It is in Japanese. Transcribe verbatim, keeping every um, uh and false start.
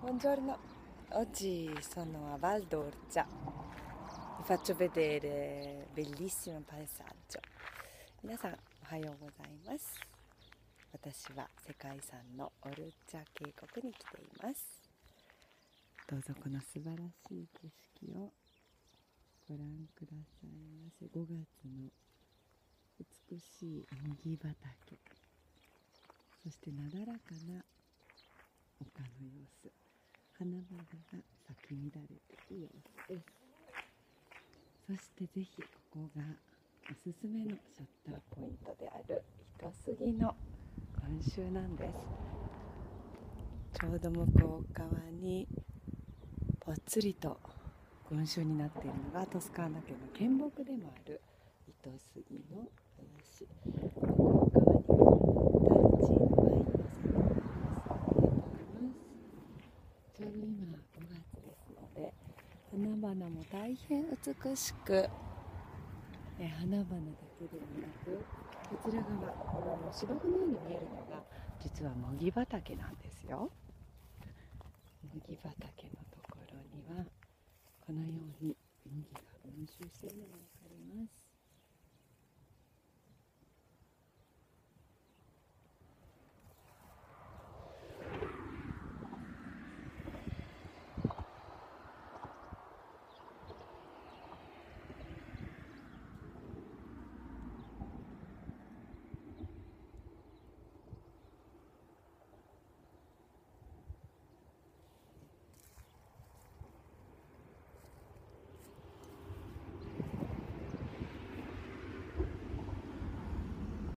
Buongiorno, oggi sono a Val d'Orcia, vi faccio vedere bellissimo paesaggio. 皆さんおはようございます。私は世界遺産のオルチャ渓谷に来ています。どうぞこの素晴らしい景色をご覧くださいませ。ごがつの美しい麦畑、そしてなだらかな丘の様子、花々が咲き乱れている様子です。そしてぜひここがおすすめのシャッターポイントである糸杉の群衆なんです。ちょうど向こう側にぽっつりと群衆になっているのがトスカーナ家の県木でもある糸杉の林。向こう側にはタルチーのワインの里があります。ちょうど今ごがつですので、花々も大変美しく、え花々だけではなく、こちら側、この芝生のように見えるのが実は麦畑なんですよ。麦畑のところにはこのように麦が群衆しているのが分かります。